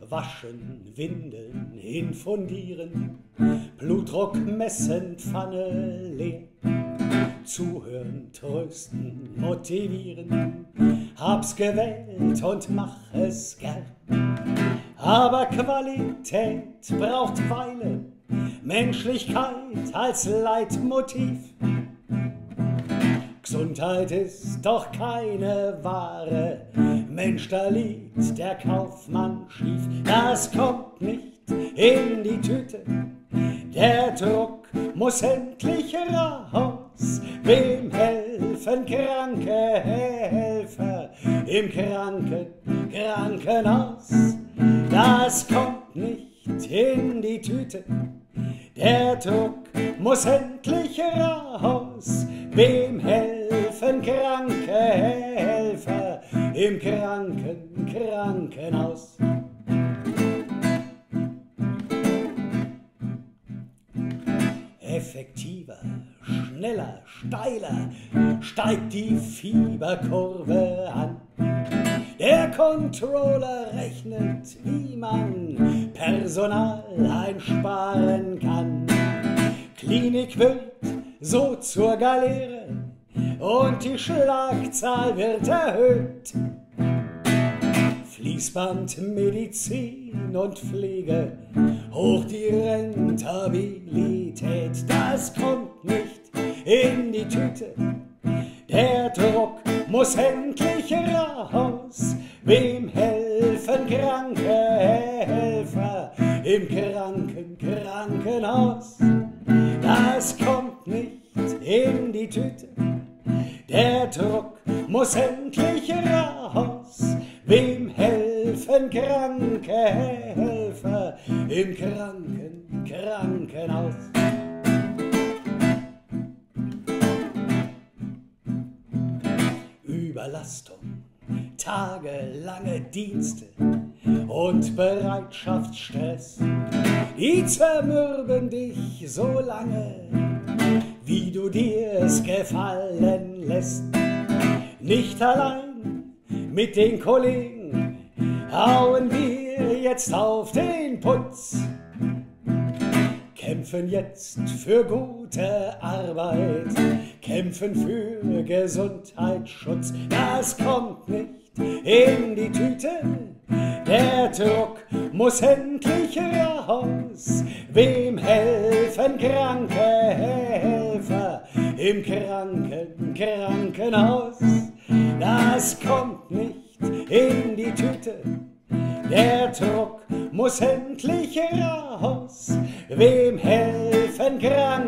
Waschen, Windeln, infundieren, Blutdruck messen, Pfanne leer. Zuhören, trösten, motivieren, hab's gewählt und mach es gern. Aber Qualität braucht Weile, Menschlichkeit als Leitmotiv. Gesundheit ist doch keine Ware, Mensch, da liegt der Kaufmann schief. Das kommt nicht in die Tüte, der Druck muss endlich raus. Wem helfen kranke Helfer im Krankenhaus? Das kommt nicht in die Tüte, der Druck muss endlich raus. Wem helfen kranke Helfer im Krankenhaus? Effektiver, schneller, steiler steigt die Fieberkurve an. Der Controller rechnet, wie man Personal einsparen kann. Klinik wird so zur Galeere und die Schlagzahl wird erhöht. Fließband, Medizin und Pflege, hoch die Rentabilität. Das kommt nicht in die Tüte, der Druck muss endlich raus. Wem helfen kranke Helfer im Krankenhaus? Das kommt nicht in die Tüte, der Druck muss endlich raus. Wem helfen kranke Helfer im Krankenhaus? Überlastung, tagelange Dienste und Bereitschaftsstress, die zermürben dich so lange, wie du dir's gefallen lässt. Nicht allein mit den Kollegen hauen wir jetzt auf den Putz, kämpfen jetzt für gute Arbeit, kämpfen für Gesundheitsschutz. Das kommt nicht in die Tüte, der Druck muss endlich raus. Wem helfen kranke Helfer im Krankenhaus? Das kommt nicht in die Tüte, der Druck muss endlich raus. Wem helfen kranke